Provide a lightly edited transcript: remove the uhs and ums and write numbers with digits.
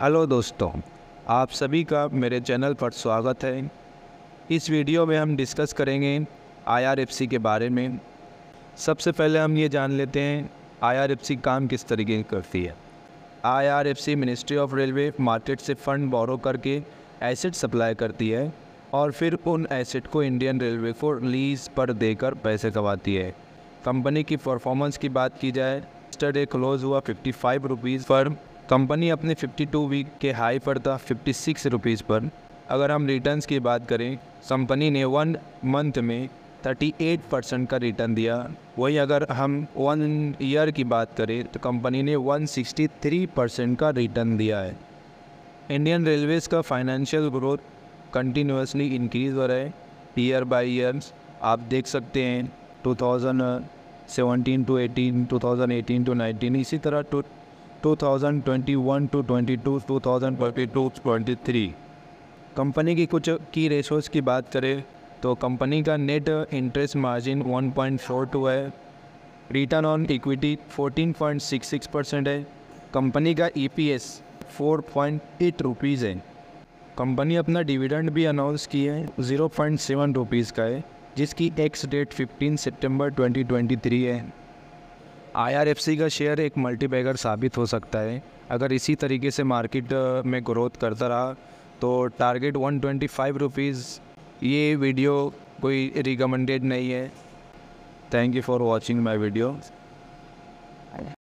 Hello दोस्तों, आप सभी का मेरे चैनल पर स्वागत है। इस वीडियो में हम डिस्कस करेंगे आईआरएफसी के बारे में। सबसे पहले हम ये जान लेते हैं आईआरएफसी काम किस तरीके की करती है। IRFC ministry of railway market से फ़ंड बोरो करके एसेट सप्लाई करती है और फिर उन एसेट को इंडियन रेलवे को लीज पर देकर पैसे कमाती है। कंपनी की परफॉर्मेंस की बात की जाए, यस्टरडे क्लोज हुआ 55 रुपीज़ पर। कंपनी अपने 52 वीक के हाई पर था 56 रुपीज़ पर। अगर हम रिटर्न्स की बात करें, कंपनी ने 1 मंथ में 38% का रिटर्न दिया। वहीं अगर हम 1 ईयर की बात करें तो कंपनी ने 163% का रिटर्न दिया है। इंडियन रेलवेज़ का फाइनेंशियल ग्रोथ कंटिन्यूसली इंक्रीज़ हो रहा है ईयर बाय ईयर। आप देख सकते हैं 2017 टू 18, 2018 टू 19, इसी तरह 2021 टू 22, 2022 23। कंपनी की कुछ की रेशोज़ की बात करें तो कंपनी का नेट इंटरेस्ट मार्जिन 1.42 है, रिटर्न ऑन इक्विटी 14.66% है, कंपनी का EPS 4.8 रुपीज़ है। कंपनी अपना डिविडेंड भी अनाउंस की है 0.7 रुपीज़ का है, जिसकी एक्स डेट 15 सितंबर 2023 है। आईआरएफसी का शेयर एक मल्टीबैगर साबित हो सकता है अगर इसी तरीके से मार्केट में ग्रोथ करता रहा तो टारगेट 125 रुपीज़। ये वीडियो कोई रिकमेंडेड नहीं है। Thank you for watching my video.